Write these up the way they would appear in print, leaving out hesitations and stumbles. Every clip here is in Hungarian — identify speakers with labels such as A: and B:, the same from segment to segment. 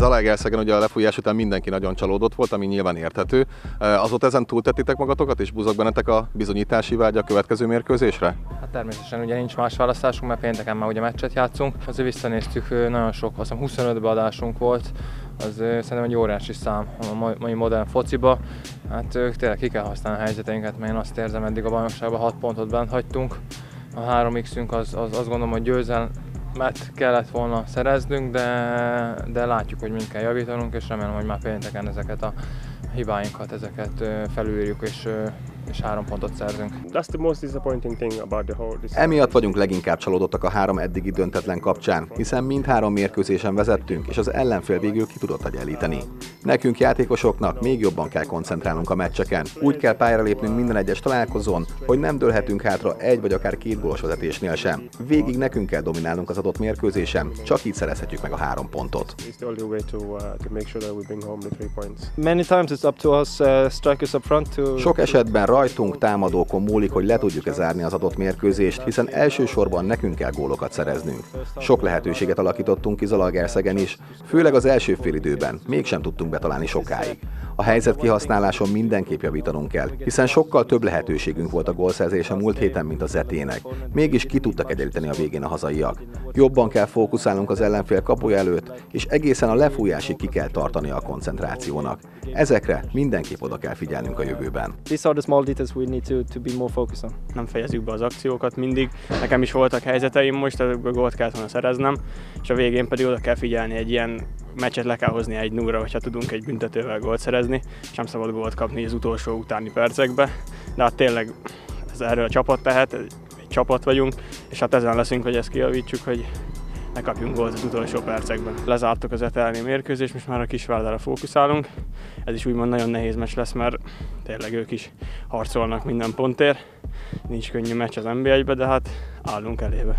A: Zalaegerszegen ugye a lefújás után mindenki nagyon csalódott volt, ami nyilván érthető. Azóta ezen túltettétek magatokat, és buzog bennetek a bizonyítási vágy a következő mérkőzésre?
B: Hát természetesen ugye nincs más választásunk, mert pénteken már ugye meccset játszunk. Azért visszanéztük, nagyon sok, azt hiszem 25 beadásunk volt, az szerintem egy óriási szám a mai modern fociba. Hát tényleg ki kell használni a helyzeteinket, mert én azt érzem, eddig a bajnokságban 6 pontot bent hagytunk. A 3x-ünk az azt gondolom, hogy győzelmet kellett volna szereznünk, de látjuk, hogy mind kell javítanunk, és remélem, hogy már pénteken ezeket a hibáinkat felülírjuk, és 3 pontot szerzünk.
A: Emiatt vagyunk leginkább csalódottak a 3 eddigi döntetlen kapcsán, hiszen mindhárom mérkőzésen vezettünk, és az ellenfél végül ki tudott egyenlíteni. Nekünk játékosoknak még jobban kell koncentrálnunk a meccseken. Úgy kell pályára lépnünk minden egyes találkozón, hogy nem dőlhetünk hátra 1 vagy akár 2 gólos vezetésnél sem. Végig nekünk kell dominálnunk az adott mérkőzésen, csak így szerezhetjük meg a 3 pontot. Sok esetben rajtunk, támadókon múlik, hogy le tudjuk-e zárni az adott mérkőzést, hiszen elsősorban nekünk kell gólokat szereznünk. Sok lehetőséget alakítottunk ki Zalaegerszegen is, főleg az első félidőben, mégsem tudtunk betalálni sokáig. A helyzet kihasználáson mindenképp javítanunk kell, hiszen sokkal több lehetőségünk volt a gólszerzés a múlt héten, mint a Zetének. Mégis ki tudtak egyenlíteni a végén a hazaiak. Jobban kell fókuszálnunk az ellenfél kapuja előtt, és egészen a lefújásig ki kell tartani a koncentrációnak. Ezekre mindenképp oda kell figyelnünk a jövőben.
C: Nem fejezzük be az akciókat mindig. Nekem is voltak helyzeteim most, ezekből gólt kellett volna szereznem, és a végén pedig oda kell figyelni, egy ilyen meccset le kell hozni 1-0-ra, hogyha tudunk egy büntetővel gólt szerezni, és nem szabad gólt kapni az utolsó utáni percekbe. De hát tényleg ez erről a csapat tehet, egy csapat vagyunk, és hát ezen leszünk, hogy ezt kijavítsuk, hogy ne kapjunk gólt az utolsó percekben. Lezártuk az etelni mérkőzést, most már a Kisvárdára fókuszálunk. Ez is úgymond nagyon nehéz meccs lesz, mert tényleg ők is harcolnak minden pontért. Nincs könnyű meccs az NB1-be, de hát állunk elébe.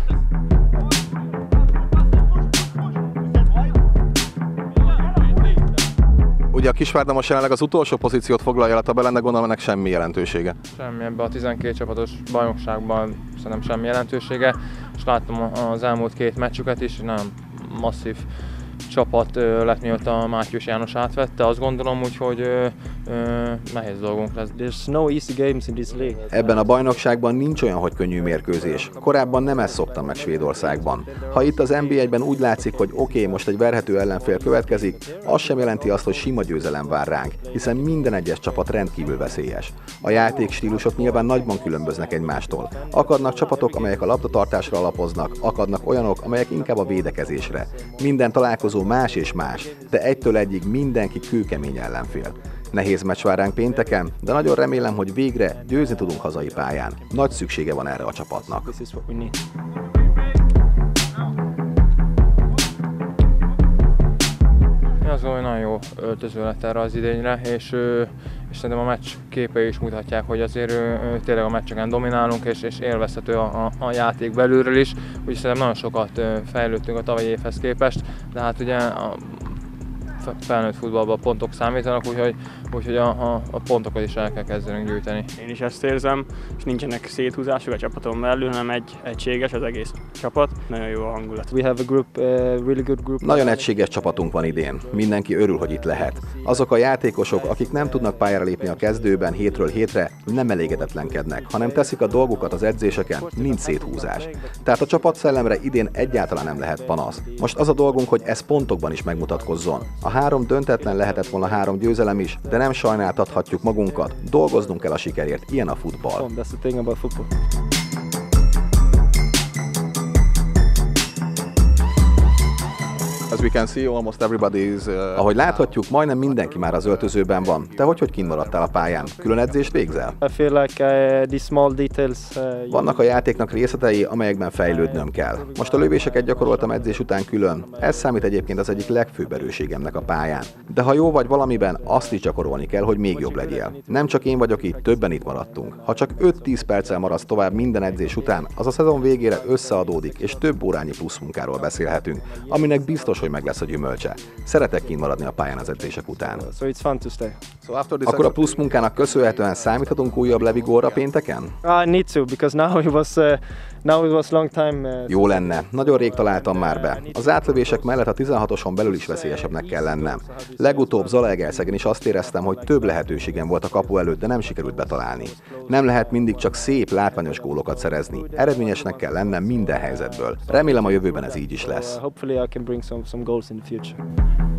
A: Ugye a Kisvárda most jelenleg az utolsó pozíciót foglalja el a tabellán, de gondolom ennek semmi jelentősége.
B: Semmi, ebben a 12 csapatos bajnokságban szerintem semmi jelentősége, és láttam az elmúlt 2 meccsüket is, nagyon masszív csapat lett, mióta Mátyus János átvette, azt gondolom, úgyhogy nehéz dolgunk lesz.
D: There's no easy games in this league.
A: Ebben a bajnokságban nincs olyan, hogy könnyű mérkőzés. Korábban nem ezt szoktam meg Svédországban. Ha itt az NB1-ben úgy látszik, hogy oké, most egy verhető ellenfél következik, az sem jelenti azt, hogy sima győzelem vár ránk, hiszen minden egyes csapat rendkívül veszélyes. A játékstílusok nyilván nagyban különböznek egymástól. Akadnak csapatok, amelyek a labdatartásra alapoznak, akadnak olyanok, amelyek inkább a védekezésre. Minden találkozó más és más, de 1-től 1-ig mindenki kőkemény ellenfél. Nehéz meccs vár ránk pénteken, de nagyon remélem, hogy végre győzni tudunk hazai pályán. Nagy szüksége van erre a csapatnak.
B: Én azt gondolom, hogy nagyon jó öltöző lett erre az idényre, és szerintem a meccs képei is mutatják, hogy azért tényleg a meccseken dominálunk, és élvezhető a játék belülről is. Úgyhogy szerintem nagyon sokat fejlődtünk a tavalyi évhez képest, de hát ugye a felnőtt futballban a pontok számítanak, úgyhogy a pontokat is el kell kezdenünk gyűjteni.
C: Én is ezt érzem, és nincsenek széthúzások a csapaton belül, hanem egységes az egész csapat. Nagyon jó a hangulat.
D: We have a group, really good group.
A: Nagyon egységes csapatunk van idén. Mindenki örül, hogy itt lehet. Azok a játékosok, akik nem tudnak pályára lépni a kezdőben hétről hétre, nem elégedetlenkednek, hanem teszik a dolgukat az edzéseken, nincs széthúzás. Tehát a csapatszellemre idén egyáltalán nem lehet panasz. Most az a dolgunk, hogy ez pontokban is megmutatkozzon. A 3 döntetlen lehetett volna 3 győzelem is, de nem sajnáltathatjuk magunkat. Dolgoznunk kell a sikerért, ilyen a futball.
D: That's the thing about football.
A: As we can see, almost everybody is, ahogy láthatjuk, majdnem mindenki már az öltözőben van. Te hogy kint maradtál a pályán? Külön edzést végzel?
D: I feel like these small details.
A: Vannak a játéknak részletei, amelyekben fejlődnöm kell. Most a lövéseket gyakoroltam edzés után külön. Ez számít egyébként az egyik legfőbb erősségemnek a pályán. De ha jó vagy valamiben, azt is gyakorolni kell, hogy még jobb legyél. Nem csak én vagyok itt, többen itt maradtunk. Ha csak 5-10 perccel maradsz tovább minden edzés után, az a szezon végére összeadódik, és több órányi plusz munkáról beszélhetünk, aminek biztos, hogy meg lesz a gyümölcse. Szeretek kint maradni a pályán az edzések után.
D: So it's fun to stay.
A: Akkor a plusz munkának köszönhetően számíthatunk újabb Levi gólra pénteken?
D: I need to, because now he was Now it was long time.
A: Jó lenne, nagyon rég találtam már be. Az átlövések mellett a 16-oson belül is veszélyesebbnek kell lennem. Legutóbb Zalaegerszegen is azt éreztem, hogy több lehetőségem volt a kapu előtt, de nem sikerült betalálni. Nem lehet mindig csak szép, látványos gólokat szerezni. Eredményesnek kell lennem minden helyzetből. Remélem a jövőben ez így is lesz.
D: Hopefully I can bring some goals in the future.